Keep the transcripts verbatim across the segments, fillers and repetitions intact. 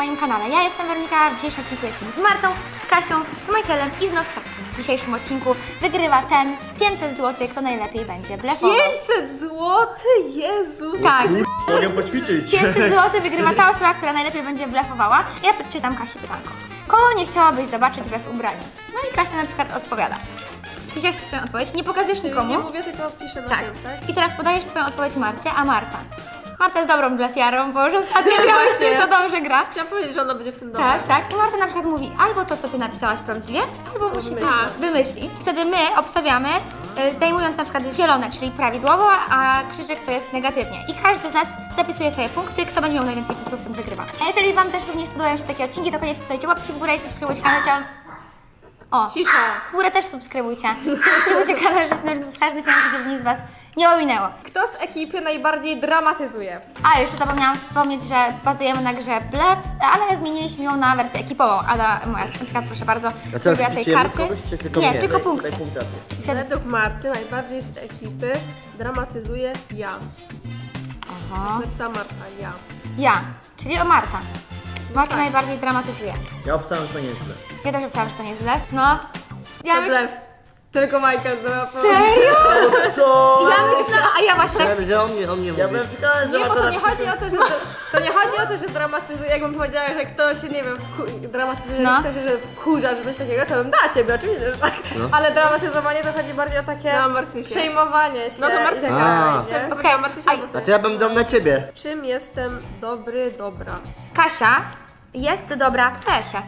moim kanale. Ja jestem Weronika, w dzisiejszym odcinku jestem z Martą, z Kasią, z Michaelem i z Nowczapsem. W dzisiejszym odcinku wygrywa ten pięćset złotych, kto najlepiej będzie blefował. pięćset złotych? Jezus! Tak. Mogę poćwiczyć. pięćset złotych wygrywa ta osoba, która najlepiej będzie blefowała. Ja czytam Kasi pytanko. Kogo nie chciałabyś zobaczyć bez ubrania? No i Kasia na przykład odpowiada. Widziałeś swoją odpowiedź? Nie pokazujesz nikomu? Nie mówię, tylko piszę na Tak. tym, tak? I teraz podajesz swoją odpowiedź Marcie, a Marta. Marta jest dobrą blefiarą, bo już ostatnio grałyśmy, to dobrze gra. Chciałam powiedzieć, że ona będzie w tym domu. Tak, tak. I Marta na przykład mówi albo to, co ty napisałaś prawdziwie, albo musi coś wymyślić. wymyślić. Wtedy my obstawiamy, y, zdejmując na przykład zielone, czyli prawidłowo, a krzyżyk to jest negatywnie. I każdy z nas zapisuje sobie punkty, kto będzie miał najwięcej punktów, ten wygrywa. A jeżeli wam też również spodobają się takie odcinki, to koniecznie zostawcie łapki w górę i subskrybujcie kanał. Chciałam... O, Cisza. w górę też subskrybujcie. Subskrybujcie kanał, żeby z każdy film, żeby nic z was nie ominęło. Kto z ekipy najbardziej dramatyzuje? A, jeszcze zapomniałam wspomnieć, że bazujemy na grze Blef, ale zmieniliśmy ją na wersję ekipową. Ada, moja asystentka, proszę bardzo, zrobiła tej karty. Kogoś, czy tylko Nie, mnie? tylko Daj- punkty. daj punktację. I wtedy... Według Marty najbardziej z ekipy dramatyzuje ja. Aha. Napisała Marta, ja. Ja, czyli o Marta. Marta najbardziej dramatyzuje. Ja obstałem, że to nie jest źle. Ja też obstałam, że to nie jest Blef. No. Ja To myślę... blef. Tylko Michael zdobyła Serio? Co? Ja myślałam, a ja właśnie tak... Myślałem, że on nie, on nie Ja mówi. byłem przekonany, że Nie, bo Marta to nie napisze- chodzi o to, że to, to nie chodzi o to, że dramatyzuje. Jakbym powiedziała, że ktoś, nie wiem, wku- dramatyzuje, No. w sensie, że wkurza, czy coś takiego, to bym dała ciebie, oczywiście, że tak. No. Ale dramatyzowanie to chodzi bardziej o takie No, przejmowanie się. No to Marcysia. i tak dalej, A. nie? Okej, Marcysia, a- bo ty- A to ja bym dał na ciebie. Czym jestem dobry, dobra? Kasia jest dobra w C S-ie.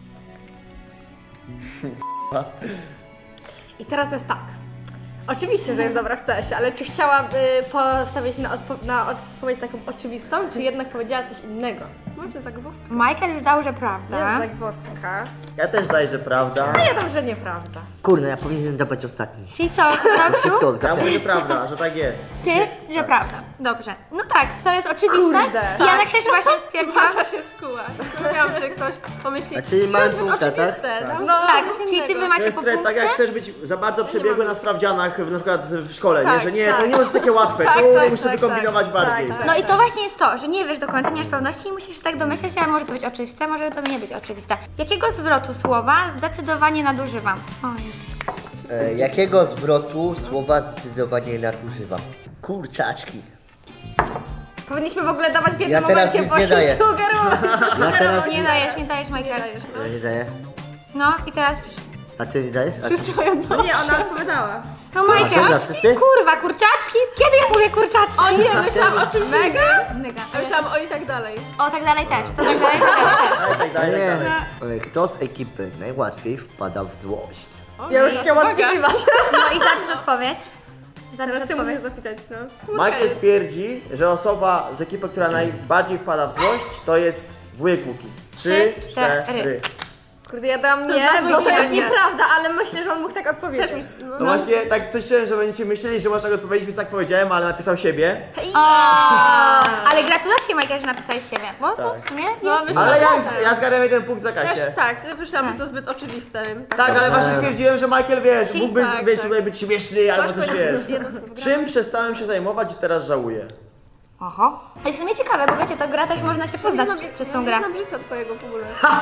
I teraz jest tak. Oczywiście, że jest dobra w C S-ie, ale czy chciałaby postawić na, odpo- na odpowiedź taką oczywistą, czy jednak powiedziała coś innego? Macie zagwozdkę. Michael już dał, że prawda. Jest zagwozdka. Ja też daję, że prawda. A ja dam, że nieprawda. Kurde, ja powinienem dawać ostatni. Czyli co, Nowciu? Wszystko Ja odgadłem. mówię, że prawda, że tak jest. Ty, że prawda. Dobrze. No tak, to jest oczywiste. Kurde. I Janek też właśnie stwierdziłam. Marta się skuła. Zastanawiałam się, ktoś pomyśli. A czyli mamy punkta, tak? oczywiste, tak? No, Tak, czyli ty wy To macie jest po tre- tak punkcie. jak chcesz być za bardzo przebiegły na sprawdzianach, w- na przykład w szkole, nie? Tak, Że nie, to tak. nie jest takie łatwe, Tak, tu tak, muszę tak, wykombinować tak. bardziej. Tak, tak. No i to właśnie jest to, że nie wiesz do końca, nie masz pewności i musisz tak domyśleć, ale może to być oczywiste, może to nie być oczywiste. Jakiego zwrotu słowa zdecydowanie nadużywam? Oj. E, jakiego zwrotu słowa zdecydowanie nadużywam? Kurczaczki. Powinniśmy w ogóle dawać w jednym Ja teraz momencie, nic bo nie się daję. sugerować. Ja teraz... Nie dajesz, nie dajesz, Michael. Ja nie daję. No i teraz... A ty nie dajesz? A ty... No nie, ona odpowiadała. No A Michael. dobra, wszyscy? Kurwa, kurczaczki? Kiedy ja mówię kurczaczki? O nie, myślałam o czymś innym. Mega? Mega. Ja myślałam o i tak dalej. O, tak dalej też, to tak dalej, to tak dalej też. Ale tak A dalej, tak nie. dalej. E, Kto z ekipy najłatwiej wpada w złość? Ja już chciałam odpisywać. No i zapisz odpowiedź. Zapisz Teraz ty musisz odpowiedź. zapisać, no. Michael twierdzi, że osoba z ekipy, która najbardziej wpada w złość, to jest wujek Łuki. Trzy, Trzy, cztery. cztery. Kurde, ja dam nie, jest no to jest wybieranie. nieprawda, ale myślę, że on mógł tak odpowiedzieć. Też mi... No. No właśnie, tak coś czułem, że będziecie myśleli, że można go odpowiedzieć, więc tak powiedziałem, ale napisał siebie. O, ale gratulacje Michael, że napisałeś siebie, bo to w sumie jest... No, myślę, Ale ja, że- ja zgarłem jeden punkt za Też Kasię. tak, ty myślałam, że to zbyt oczywiste, więc tak. Tak, ale właśnie stwierdziłem, że Michael, wiesz, Czyli- mógłby tak, wiesz, tak. tutaj być śmieszny albo coś, wiesz. Jedno wygrane. Czym przestałem się zajmować i teraz żałuję? Oho. Ale w sumie ciekawe, bo wiecie, to gra też można się poznać Nie przy- znam- przez ja tą nie grę. znam życia twojego w ogóle.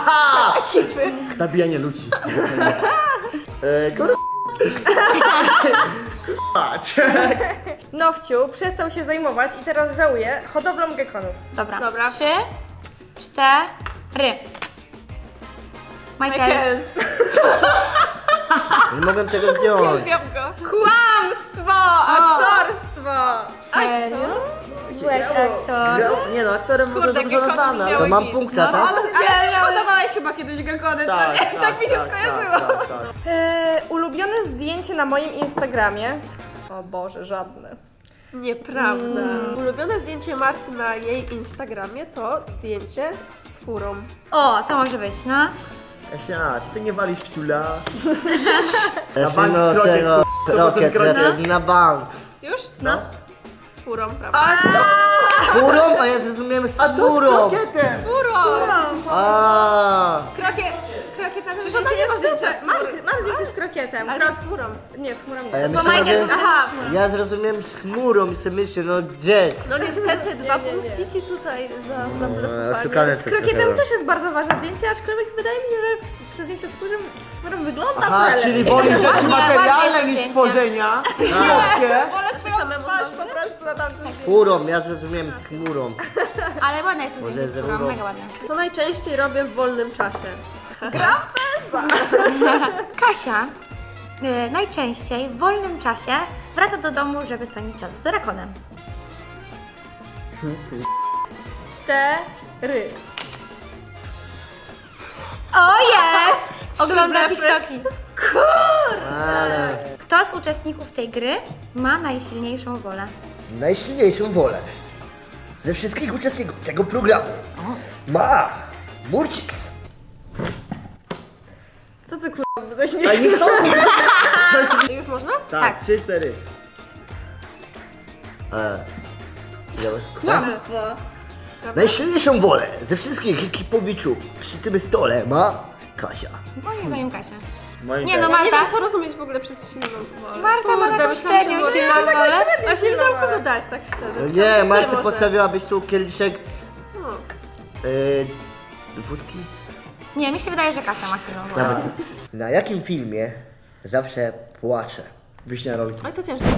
Zabijanie ludzi. e, kur... Nowciu przestał się zajmować i teraz żałuje hodowlą gekonów. Dobra. Dobra. Trzy, cztery. Michael. Michael, Nie mogłem tego zdjąć. wiem go. Kłamstwo! Aktorstwo! Serio? Byłeś aktor. Nie no, aktorem może Kurde, za dużo gekonów znana. miały To mam git. punkta, No, tak? Ale, ale już hodowałeś chyba kiedyś gekony, co Tak, nie? tak, Tak mi się tak, skojarzyło. tak, tak, tak. E, ulubione zdjęcie na moim Instagramie? O Boże, żadne. Nieprawda. Ulubione zdjęcie Marty na jej Instagramie to zdjęcie z furą. O, to może być, no. Kasia, czy ty nie walisz w ciula? Jeszcze bank no krokiet, tego, sto procent krokiet, krokiet. na bank. Już? No. Z furą, prawda? Furą? A ja zrozumiałem z A co z furą. krokietem? Furą! A, Krokiet, krokiet krokiet na tym Przecież ona zdjęciu nie ma jest zdjęcia super. z Mam, chmury. mam zdjęcie z krokietem. Ale Kros... z chmurą. Nie, z chmurą A ja nie. Bo myślałem, Michael, że... aha, Ja zrozumiałem z chmurą i sobie myślę, no gdzie? No niestety, dwa punkciki tutaj za Eee, zablokowanie. szukane Z to krokietem trochę. też jest bardzo ważne zdjęcie, aczkolwiek wydaje mi się, że w- przez zdjęcie z chmurą, z chmurą wygląda Aha, to czyli lepiej. woli rzeczy Ładnie, ładnie materialne jest niż zdjęcie. stworzenia. Słodkie. Wolę swoją samemu twarz dobrze? po prostu na tamtym zdjęciu. Chmurą, ja zrozumiałem z chmurą. ale ładne jest to Może zdjęcie z z skórą, rurą. mega ładne. To najczęściej robię w wolnym czasie. Kasia y, najczęściej w wolnym czasie wraca do domu, żeby spędzić czas z drakonem. Cztery. O jest! Ogląda TikToki. Ale... Kto z uczestników tej gry ma najsilniejszą wolę? Najsilniejszą wolę ze wszystkich uczestników tego programu ma Murciks. Co ty kurwa ze A śmiechu? nie chcą? Już można? Tak, Tak. trzy, cztery. E, ja- Kłamstwo. Najsilniejszą wolę ze wszystkich ekipowiczów przy tym stole ma Kasia. Moim zdaniem Kasia. Moim Nie no, zdaniem. Nie Marta. wiem, co rozumieć w ogóle przez silną wolę. Marta ma Kurde, taką myślałam, że średnią, było średnią silną wolę. Właśnie nie wiedziałam kogo dać, tak szczerze. No Myślałam, nie, że ty Marcie może. postawiłabyś tu kieliszek No. yy, wódki? Nie, mi się wydaje, że Kasia ma silną wolę. Nawet. Na jakim filmie zawsze płaczę? Wiśnia rolki. Ale to ciężko.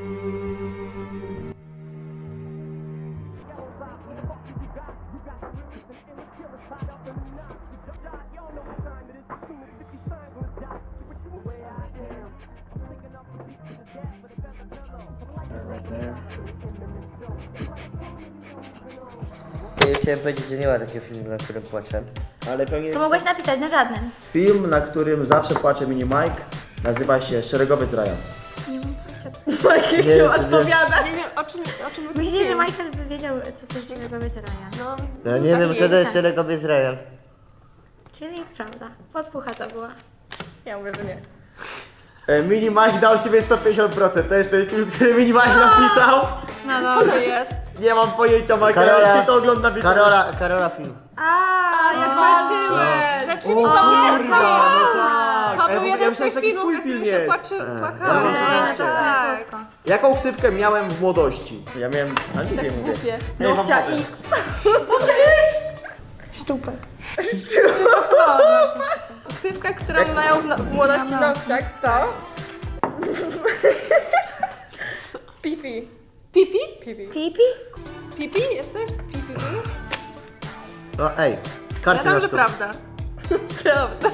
Ja chciałem powiedzieć, że nie ma takiego filmu, na którym płaczę. Ale pewnie To mogłeś napisać na żadnym. film, na którym zawsze płacze Mini Mike, nazywa się Szeregowiec Ryan. Nie mam pojęcia. Michael Nie, się jest- odpowiada. Nie wiem, o czym, o czym Myślicie, że Michael by wiedział, co to jest Szeregowiec Ryan? No, No nie wiem, Pewnie, co to że jest tak. szeregowiec Ryan. Czyli jest prawda. Podpucha to była. Ja mówię, że nie. E, Mini Mike dał siebie sto pięćdziesiąt procent. To jest ten film, który Mini Mike napisał. No co to jest? Nie mam pojęcia, Michael, Karola, jak się to ogląda wieczorem. Karola, Karola film. A, jak walczyłeś! Rzeczywiście O, to jest kurwa, no tak. To Ale był ja jeden z myślałem, tych że taki filmów, twój w którym film się jest. płaczy, Ja płakałam. myślałem, Ej, że no to w sumie słodko. Jaką ksywkę miałem w młodości? Ja miałem... A nic nie mówię. Głupie. Nie, Nowcia wam powiem. X. Szczupek. Ksywka, którą mają w, w młodości Nowciak, sto. Pipi. Pipi? Pipi. Pipi? Pipi? Jesteś? Pipi mówisz? No ej, Ja karty tam, na że stół. prawda. Prawda.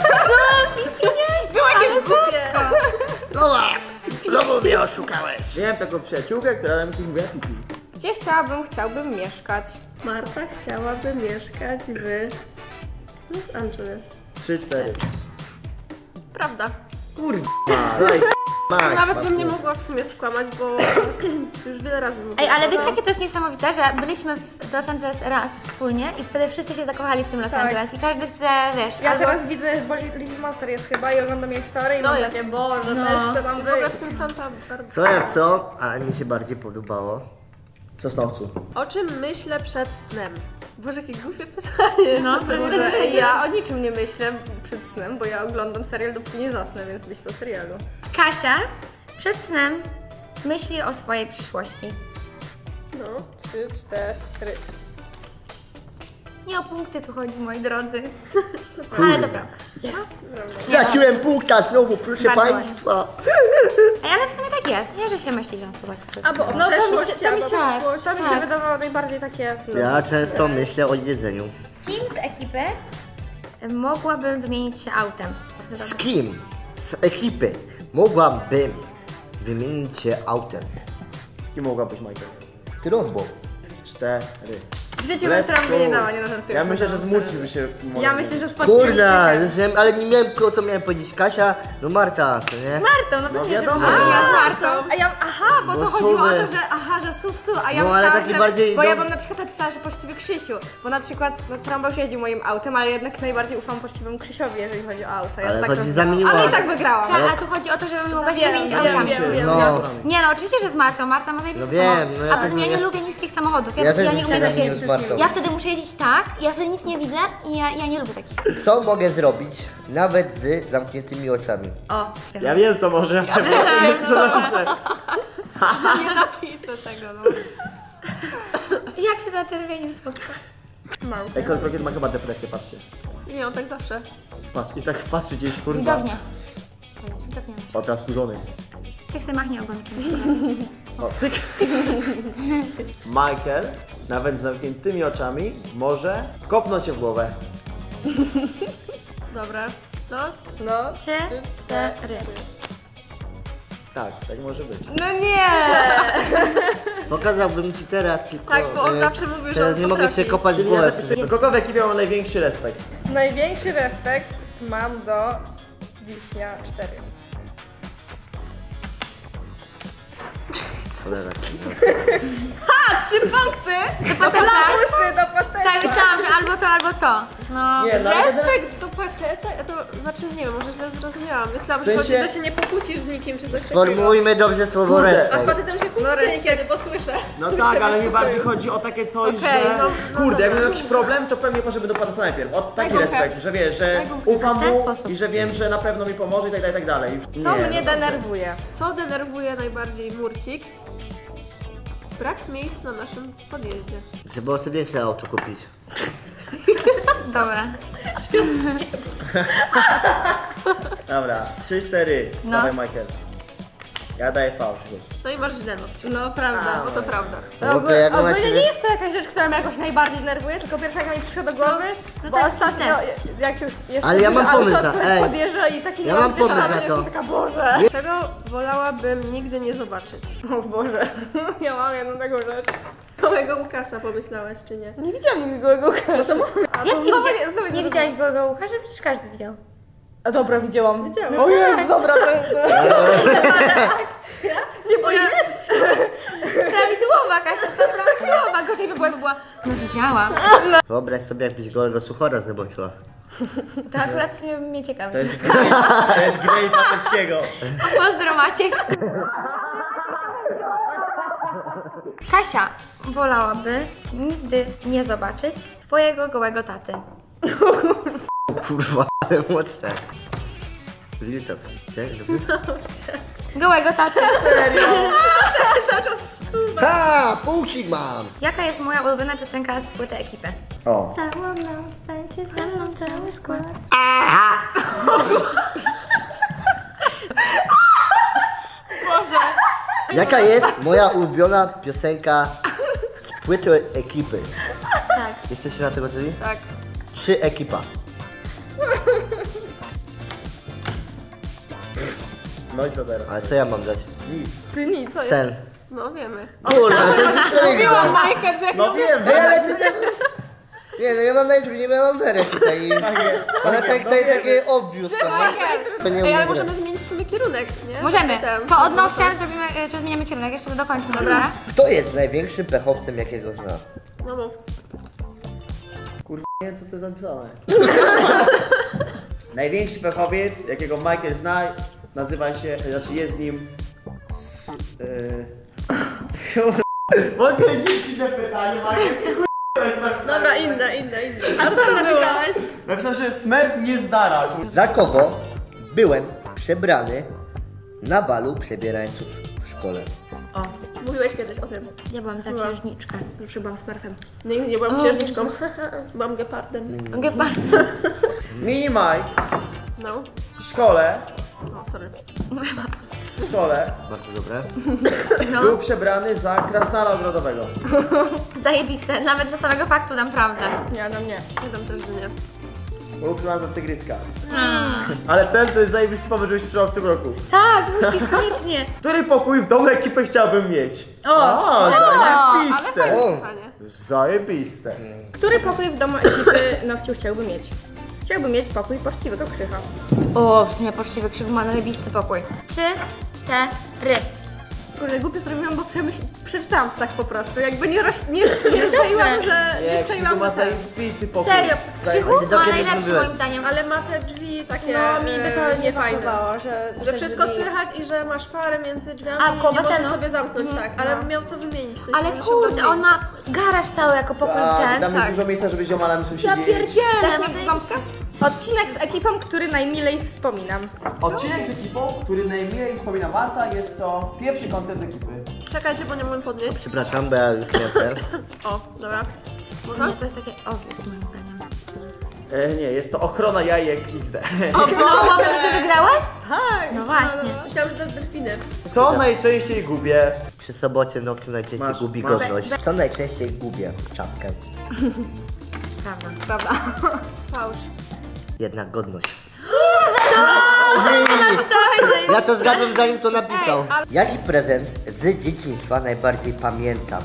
Było jakieś głupie. No, znowu mnie oszukałeś. Miałem taką przyjaciółkę, która nam kiedyś mówiła pipi. Gdzie chciałabym, chciałbym mieszkać? Marta chciałaby mieszkać w Los Angeles. Trzy, cztery. Prawda. Kurwa, daj, Maś, Nawet bym nie mogła w sumie skłamać, bo już wiele razy mówiłam. Ej, ale wiecie jakie to jest niesamowite, że byliśmy w Los Angeles raz wspólnie i wtedy wszyscy się zakochali w tym Los Tak. Angeles i każdy chce, wiesz, Ja albo... teraz widzę, bo Little Monster jest chyba i oglądam jej story i No mam jest. takie, Boże, No. też chcę tam W ogóle być. w tym Santa Barbara. Co jak co, ale mi się bardziej podobało. w Sosnowcu. O czym myślę przed snem? Boże, jakie głupie pytanie. No, to Boże, jest... ja o niczym nie myślę przed snem, bo ja oglądam serial dopóki nie zasnę, więc myślę o serialu. Kasia przed snem myśli o swojej przyszłości. No, trzy, cztery. Nie o punkty tu chodzi, moi drodzy. Ale to prawda. Straciłem punkta znowu, proszę Bardzo państwa. Ej, ale w sumie tak jest, nie? Że się myśli, że on sobie przed Albo snem. o przeszłości, to mi się- albo to mi się- przyszłości. To mi się tak. wydawało najbardziej takie... No. Ja często myślę o jedzeniu. Kim z ekipy mogłabym wymienić się autem? Z kim z ekipy mogłabym wymienić się autem? Kim mogłabyś, Michael? Z trąbą. Cztery. W życiu bym Let's trąby go. nie dała, nie no żartuję. Ja myślę, że z Murci by się... Ja myślę, że z polskiego Kurna, języka. że- ale nie miałem ko- co miałem powiedzieć. Kasia, no Marta, co nie? Martą, no pewnie, że wiadomo. muszę- A, ja z Martą. A ja, aha, bo, Bo to chodziło o suwy. to, że aha, że sów, sów, a ja No, ale myślałam, taki że, bardziej bo ja dom- bym na przykład napisała, że poczciwy Krzysiu, bo na przykład no, Trąba już jeździł moim autem, ale jednak najbardziej ufam poczciwemu Krzysiowi, jeżeli chodzi o auto. Ja Ale tak chodzi, rozgrałam. zamieniła- Ale i tak wygrałam. Tak, a tu chodzi o to, żebym mogła się Wiem, wymienić wiem, autami. wiem, wiem. No. Nie no, oczywiście, że z Martą. Marta ma zajebiste No wiem, samochód. no ja A tak poza tym ja nie- nie lubię niskich samochodów. Ja, Ja ja, też nie bym umiem chciał jeździć. zmienić Warszawy. Ja wtedy muszę jeździć tak, ja wtedy nic nie widzę i ja, ja nie lubię takich. Co mogę zrobić nawet z zamkniętymi oczami? O, Ja wiem co może, ja wiem co napiszę. Nie napiszę tego, no. jak się zaczerwienił spotka. Ej, Kontrokiet ma chyba depresję, patrzcie. Nie, on tak zawsze. Patrz, i tak patrzy gdzieś, kurwa. Widownia. To jest widownia. O, teraz kurzony. Jak se machnie ogonkiem. O, cyk. Michael, nawet z zamkniętymi oczami, może kopnąć cię w głowę. Dobra. No. No. Trzy, cztery. Tak, tak może być. No nie! Pokazałbym ci teraz, tylko Tak, bo on e, zawsze mówił, że teraz on nie mogę potrafi. się kopać w Czyli ja głowę. zapisuję, kogo w ekipie ma największy respekt? Największy respekt mam do Wiśnia cztery. Cholera. A, trzy punkty! Do pateca. Lamusy do pateca. Tak, myślałam, że albo to, albo to. No. Nie, no ale Respekt do pateca? Ja to znaczy nie wiem, może źle zrozumiałam. Myślałam, W że sensie- chodzi, że się nie pokłócisz z nikim czy coś takiego. Sformułujmy dobrze słowo Kurde. A z respekt. patetem się kłócicie niekiedy, bo słyszę. No Słyszę tak, ale w mi pokoju. bardziej chodzi o takie coś, Okej, że no, no kurde, jak dobra. miał jakiś problem, to pewnie poszedłby do Patasa najpierw. O, taki gumkę. respekt, że wiesz, że Daj gumkę. ufam W ten mu sposób. i że wiem, że na pewno mi pomoże i tak dalej, i tak dalej. Co Nie, mnie no, denerwuje? Co denerwuje najbardziej Murciks? Brak miejsc na naszym podjeździe. Trzeba sobie większe auto kupić. Dobra. Dobra, trzy, cztery. No. Dawaj Michael. Ja daję fałsz. No i masz źle, no. No prawda, A, bo to prawda. No bo to jak ma Ogólnie się... nie jest to jakaś rzecz, która mnie jakoś najbardziej denerwuje, tylko pierwsza jak mi przyszła do głowy, no bo tak, ostatnio, tak. jak już jest Ale ja mam auto, pomysł na- które ej. podjeżdża i taki Ja nie mam gdzie pomysł stanąć, na to. jestem taka, Boże. Czego wolałabym nigdy nie zobaczyć? O Boże, ja mam jedną taką rzecz. Małego Łukasza pomyślałaś, czy nie? Nie widziałam nigdy gołego ucha. No to mówię. A Jak to nie, znowu widzia... nie, znowu nie widziałaś gołego ucha, że przecież każdy widział. A dobra, widziałam. Widziałam. O jest, dobra, to Nie, bo jest! Prawidłowa, Kasia, to prawidłowa. Gorzej by była, by była. No widziałam. Wyobraź sobie, jakbyś gołego suchora zobaczyła. To akurat w sumie mnie To ciekawi. jest grey, to jest grey Pateckiego. Pozdro Maciek. Kasia wolałaby nigdy nie zobaczyć twojego gołego taty. Kurwa, ale mocne. Widzisz to? Gołego taty. Ha! Półcik mam! Jaka jest moja ulubiona piosenka z płyty Ekipy? O. Całą noc tańczy ze mną cały skład. Boże! Jaka jest moja ulubiona piosenka z płyty ekipy? Tak. Jesteście na tego gotowi? Tak. Trzy ekipa. No i co teraz? Ale co ja mam dać? Nic. Ty nic. Sen. No wiemy. Kurwa, to jest Mówiłam przejęła. Majka, że jak No wiem, Ej, ale ty tak... Nie no, ja mam na nie mam werę tutaj i... tak jest. Ona tak tutaj takie obvious to nie? To nie Ej, ale umiem. możemy zmienić w sumie kierunek, nie? Możemy. Potem. Po odnowcie zrobimy, e, czy zmieniamy kierunek. Jeszcze to dokończmy. Dobra. Kto jest największym pechowcem, jakiego znam? No mów. Kurwa, nie wiem co to jest napisane. Największy pechowiec, jakiego Michael zna, nazywa się, znaczy jest nim... S, yy... Mogę ci inne pytanie, Michael? To jest napisane. Dobra, inne, inne, inne. A co tam napisałeś? Napisałem, że Smurf nie zdara. kurwa. Za kogo byłem przebrany na balu przebierańców w szkole? O, Mówiłeś kiedyś o tym. ja byłam za Byłam. księżniczkę. Że byłam smerfem. Nigdy nie byłam księżniczką. Byłam gepardem. Gepard. Mini Mike No. w szkole, O, sorry. w szkole Bardzo dobre. No, był przebrany za krasnala ogrodowego. zajebiste. Nawet do samego faktu dam prawdę. Nie, no nie. Nie dam też, że nie. Był przebrany za tygryska. Ale ten to jest zajebisty pomysł, żebyś sprzedał w tym roku. Tak, musisz koniecznie. Który pokój w domu ekipy chciałbym mieć? O, A, ale zajebiste. O! Pytanie. Zajebiste. Który pokój w domu ekipy Nowciu chciałby mieć? Chciałbym mieć pokój poczciwego Krzycha. O, w sumie poczciwy krzywy ma zajebisty pokój. Trzy, cztery. Kurde, głupie zrobiłam, bo przemyśl... przeczytałam tak po prostu. Jakby nie, roz... nie, nie szczaiłam, że... Nie Nie, szczaiłam, Krzychu ma że ten. zajebisty pokój. Serio, Krzychu Będzie to ma kiedyś najlepszy mówiłem. moim zdaniem. Ale ma te drzwi takie No, mi by to e, nie niefajne. pasowało, że... Że wszystko słychać i że masz parę między drzwiami A, koło i nie możesz basenu? sobie zamknąć, tak. Ale no. miał to wymienić. W sensie, Ale że się kurde, uda on ma garaż cały jako pokój A, ten. tam tak. jest dużo miejsca, żeby z ziomalami sobie Ja siedzieć. pierdzielę, Dasz ma mi zajebiste. gąskę? Odcinek z ekipą, który najmilej wspominam. Odcinek z ekipą, który najmilej wspomina Marta, jest to pierwszy koncert ekipy. Czekajcie, bo nie mogę podnieść. Przepraszam, bo ja już nie ten. O, dobra. Można? Nie, to jest takie obvious moim zdaniem. E, nie, jest to ochrona jajek X D. No, bo ty wygrałaś? Tak! No właśnie. Myślałam, że też delfiny. Co najczęściej gubię? Przy sobocie nocą najczęściej Masz, gubi masz. godność. Co najczęściej gubię? Czapkę. Prawda. Prawda. Fałsz. Jednak godność. Napisałeś, że... Ja to zgadłem zanim to napisał. Ej, ale- Jaki prezent z dzieciństwa najbardziej pamiętam?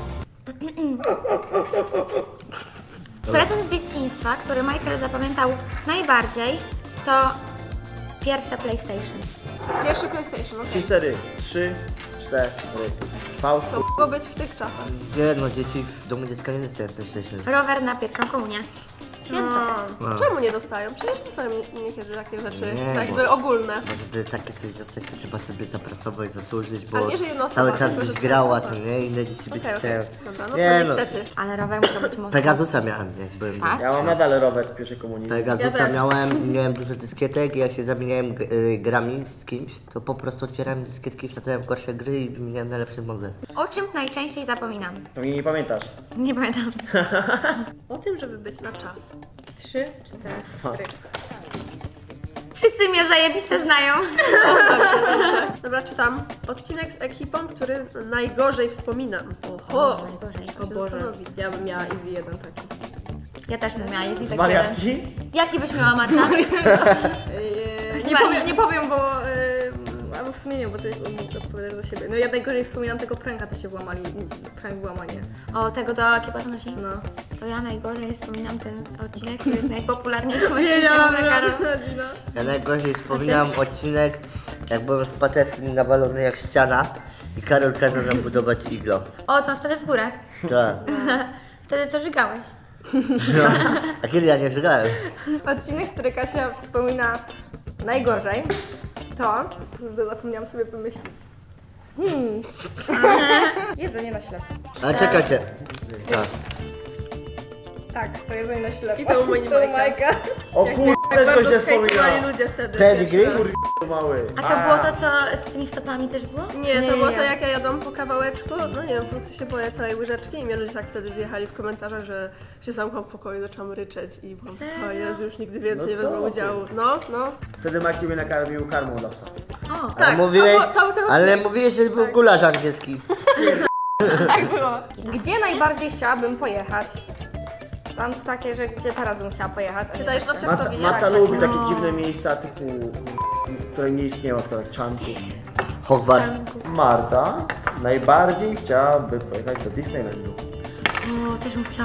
Prezent z dzieciństwa, który Michael zapamiętał najbardziej, to pierwsze PlayStation. Pierwszy PlayStation, okej. trzy, cztery, trzy, cztery. Fałsz. To mogło być w tych czasach. Gdzie no dzieci w domu dziecka nie dostają PlayStation. Rower na pierwszą komunię. Święto. No. No. Czemu nie dostają? Przecież dostają nie- niekiedy takie rzeczy, Nie, tak bo- jakby ogólne. Bo żeby takie coś dostać, to trzeba sobie zapracować, zasłużyć, bo A nie, że jedna osoba, cały czas tylko, byś że grała, cały co czas. nie? Inne dzieci by Okej, ci okej. te... Dobra, no Nie, to no. niestety. Ale rower musiał być mocny. Pegasusa miałem, jak byłem. Tak? Ja mam nadal rower z pierwszej komunii. Ja Pegasusa też. miałem i miałem dużo dyskietek i jak się zamieniałem g- y, grami z kimś, to po prostu otwierałem dyskietki, wsadzałem gorsze gry i wymieniałem najlepsze modele. O czym najczęściej zapominam? Pewnie nie pamiętasz. Nie pamiętam. O tym, żeby być na czas. Trzy, cztery. Wszyscy mnie zajebiście znają. Dobra, czytam. Odcinek z ekipą, który najgorzej wspominam. Oho! Najgorzej. O Boże. Ja bym miała easy jeden taki. Ja też bym miała easy Z taki jeden. wariatki? Jaki byś miała, Marta? Yy, nie, powiem, nie powiem, bo... Yy, albo w sumie nie, bo ty odpowiadasz za siebie. No ja najgorzej wspominam tego pranka, co się włamali. Prank włamanie. O, tego do Akiba to nosi? No. To ja najgorzej wspominam ten odcinek, który jest najpopularniejszym odcinkiem Wiedziałam, na że Karol. no. Ja najgorzej wspominam odcinek, jak byłem z Pateckim nawalony jak ściana i Karol kazał nam budować iglo. O, to wtedy w górach. Tak. Wtedy co żygałeś? No. A kiedy ja nie żygałem? Odcinek, który Kasia wspomina najgorzej, to... Kurde, zapomniałam sobie pomyśleć. Hmm. Jedzenie na ślepo. A czekajcie. Tak. Tak, to jedzenie na ślepo. I to u mojej To u Majka. Majka. O Jak, kur... jak też to bardzo się skejtowali wspomina. ludzie wtedy. Pedigree? pierwszy raz. Kur... mały. A to było to, co z tymi stopami też było? Nie, to było to jak ja jadłam po kawałeczku, no nie wiem, po prostu się boję całej łyżeczki i mnie ludzie tak wtedy zjechali w komentarzach, że się zamknął w pokoju, zaczęłam ryczeć i byłam, Serio? o Jezu, już nigdy więcej No nie co wezmę ty? udziału. No, no. Wtedy Maki mnie nakarmił karmą dla psa. O, Ale Tak, mówiłeś, to było- to był ten ale odcinek. mówiłeś, że był gulasz angielski. Tak było. Gdzie najbardziej chciałabym pojechać? Tam takie, że gdzie teraz bym chciała pojechać. a Ty nie dajesz tak. nowciak Marta, sobie, nie? Marta Tak, lubi tak. takie dziwne miejsca typu... które nie istnieją, na przykład jak Czanku. Hogwart. Marta najbardziej chciałaby pojechać do Disneylandu. o, też bym chciała.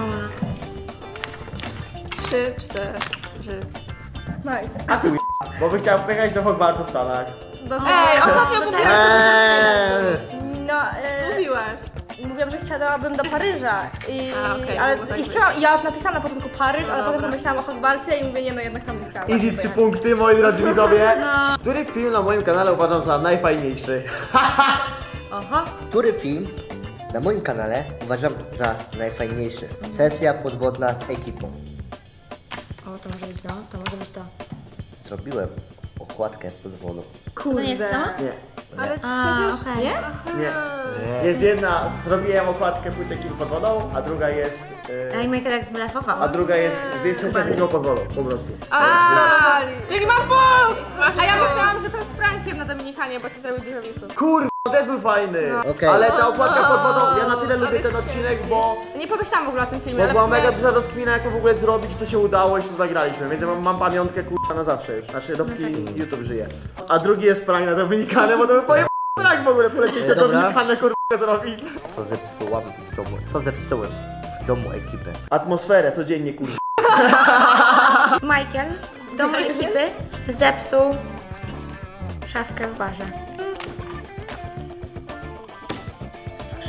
Trzy, cztery. Nice. A tu bo by chciała pojechać do Hogwartu w Stanach. Do Ej, ostatnio do mówiłam, tego. Eee. no, e, Mówiłaś. mówiłam, że chciałabym do Paryża. I, A, okej, ale mogło tak i być. chciałam, ja napisałam na początku Paryż, No ale potem dobra. pomyślałam o Hogwarcie i mówię, nie no, jednak tam bym chciała. Easy właśnie trzy pojechać. punkty, moi drodzy widzowie. Który film na moim kanale uważam za najfajniejszy? Oho. Który film na moim kanale uważam za najfajniejszy? Sesja podwodna z ekipą. O, to może być to, to może być to. Zrobiłem okładkę pod wodą. To nie jest samo? Nie, Ale A, przecież... okej. Nie? nie. Nie. Jest jedna, zrobiłem okładkę płyty Kim pod wodą, a druga jest... A i Yy, Michael jak zblefował. a druga jest z sesja z nią pod wodą, po prostu. A, czyli mam punkt! A ja myślałam, że to jest prankiem na Dominikanie, bo ci zrobił dużo widzów. Kur... też był fajny. Okej. Ale ta okładka pod wodą, ja na tyle lubię ten odcinek, bo... Nie pomyślałam w ogóle o tym filmie, Bo ale była w sumie- mega duża rozkmina, jak to w ogóle zrobić, to się udało i się to nagraliśmy, więc ja mam, mam pamiątkę kurwa na zawsze już, znaczy dopóki YouTube żyje. A drugi jest prank na Dominikanę, bo to by powiem prank w ogóle polecieć na Dobra. Dominikanę kurwa zrobić. Co zepsułam w domu? Co zepsułem w domu ekipy? Atmosferę codziennie kurwa. Michael w domu ekipy zepsuł szafkę w barze.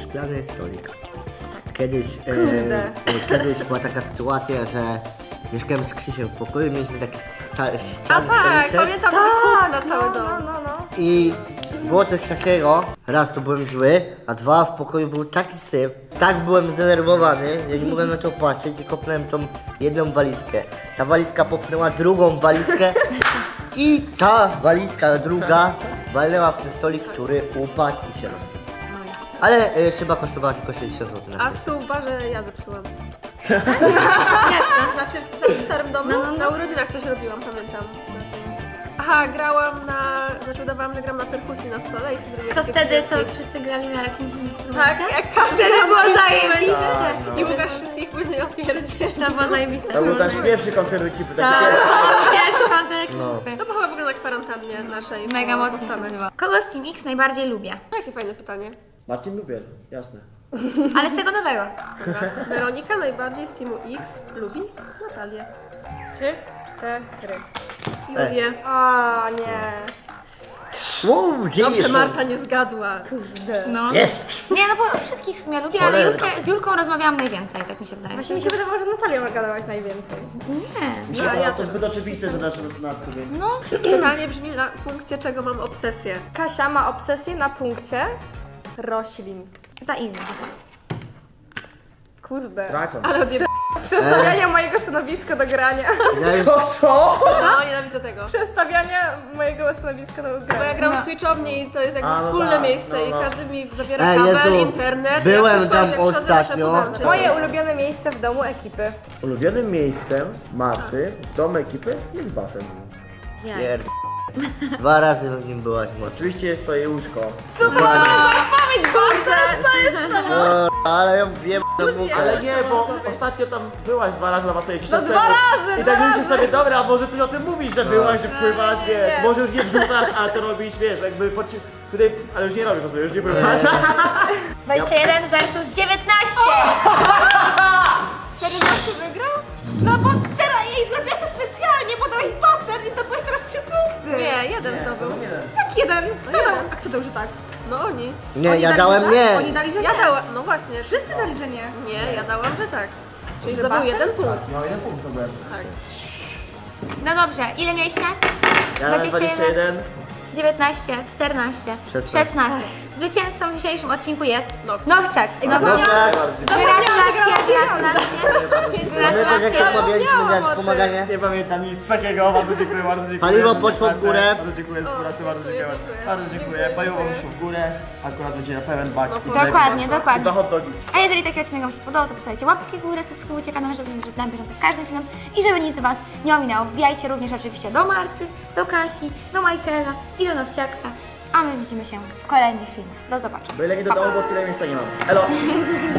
szklany stolik. Kiedyś, e, e, kiedyś była taka sytuacja, że mieszkałem z Krzysiem w pokoju, mieliśmy taki sta- A szklany tak, stoliczek. pamiętam tak, na cały no, dom. no, no, no. I było coś takiego, raz to byłem zły, a dwa w pokoju był taki syf, tak byłem zdenerwowany, że nie mogłem na to patrzeć i kopnąłem tą jedną walizkę. Ta walizka popchnęła drugą walizkę i ta walizka druga walnęła w ten stolik, który upadł i się rozbił. Ale y, szyba kosztowała tylko sześćdziesiąt złotych na A szczęście. stół w barze ja zepsułam. Jak to? Znaczy w takim starym domu, No, no, no. na urodzinach coś robiłam, pamiętam. Aha, grałam na, znaczy udawałam, że gram na perkusji na stole i się zrobiło To takie wtedy co, wielkie- wszyscy grali na jakimś Tak, instrumencie? jak każdy Wtedy grał było na zajebiście. instrumencie. I Łukasz wszystkich później opierdzieli. To było zajebiste. To był nasz pierwszy koncert ekipy, taki Tak, pierwszy. pierwszy koncert No. ekipy. To była w ogóle na kwarantannie naszej. Mega po mocno Stanach. to było. Kogo z Team X najbardziej lubię? Jakie fajne pytanie. Marcin Lubiel, jasne. Ale z tego nowego. Dobra. Weronika najbardziej z teamu X lubi Natalię. Trzy, cztery. Julię. O nie. Wow, Dobrze, Marta nie zgadła. No. Jest! Nie, no bo wszystkich w sumie lubię, ale Cholera. Julkę, z Julką rozmawiałam najwięcej, tak mi się wydaje. Właśnie mi się wydawało, że Natalią gadałaś najwięcej. Nie. Ja, ja to zbyt oczywiste, że nasz na co więc. No, Pytanie brzmi na punkcie czego mam obsesję. Kasia ma obsesję na punkcie roślin. za easy. Kurde. Drakon. Ale odjeb... Przestawianie mojego stanowiska do grania. Ja już, To co? No, nienawidzę tego. Przestawianie mojego stanowiska do Bo ja grania. gram No. w Twitchowni i to jest jakby A, no wspólne tak, miejsce no, i no. każdy mi zabiera Ej, kabel, Jezu, internet. byłem ja wszystko, tam jak chodzę, muszę ostatnio. podłączyć. Moje ulubione miejsce w domu ekipy. Ulubionym miejscem Marty w domu ekipy jest basen. pier... Dwa razy w nim byłaś, może. Oczywiście jest to jej łóżko. Co to ma odpowiedź, Boże? Co jest to? O, ale ją wiem na bukę. Ale nie, bo ostatnio tam byłaś dwa razy na basenie jakiś No czas dwa temu. razy, I dwa tak myślę razy. sobie, dobra, może ty o tym mówisz, że byłaś, że pływasz, nie, wiesz, nie. może już nie wrzucasz, ale to robisz, wiesz, jakby pod... tutaj, ale już nie robisz, po sobie, już nie pływasz. dwadzieścia jeden versus dziewiętnaście. Serio, ty wygrał? No bo teraz jej zrobiłaś to specjalnie, bo dałeś basen i zdobyłeś teraz trzy punkty. Nie, jeden zdobył. Jak jeden? Kto dał? A kto dał, że tak? No oni. Nie, Oni ja dali, dałem że tak? nie. Oni dali, że Ja nie. dałam, no właśnie. Wszyscy dali, że nie. Nie, ja dałam, że tak. Czyli Że zdobył basen? jeden punkt. No jeden punkt zdobyłem. Tak. No dobrze, ile mieliście? Ja dałem dwadzieścia jeden. dziewiętnaście, czternaście, szesnaście. szesnaście. Zwycięzcą w dzisiejszym odcinku jest Nochciak. Nochciak. Znowu Dobra, gratulacje, gratulacje. pamiętasz jak Gratulacje. rozmawialiśmy jak pomaganie? Nie pamiętam nic takiego, bardzo dziękuję, bardzo dziękuję. Paliwo za poszło w pracę. górę. Bardzo dziękuję za pracę, bardzo dziękuję, dziękuję. dziękuję. Bardzo dziękuję, Dziękuję, paliwo dziękuję. poszło w górę. Akurat będzie na pełen bak. No, i Dokładnie, tak, dokładnie. Dwa hot dogi. A jeżeli taki odcinek Wam się spodobał, to zostawiajcie łapki w górę, subskrybujcie kanał, żeby być na bieżąco z każdym filmem i żeby nic Was nie ominęło. Wbijajcie również oczywiście do Marty, do Kasi, do Michaela i do Nowciaksa, a my widzimy się w kolejnych filmach. Do zobaczenia. Byle nie do domu, bo tyle miejsca nie mam. Elo!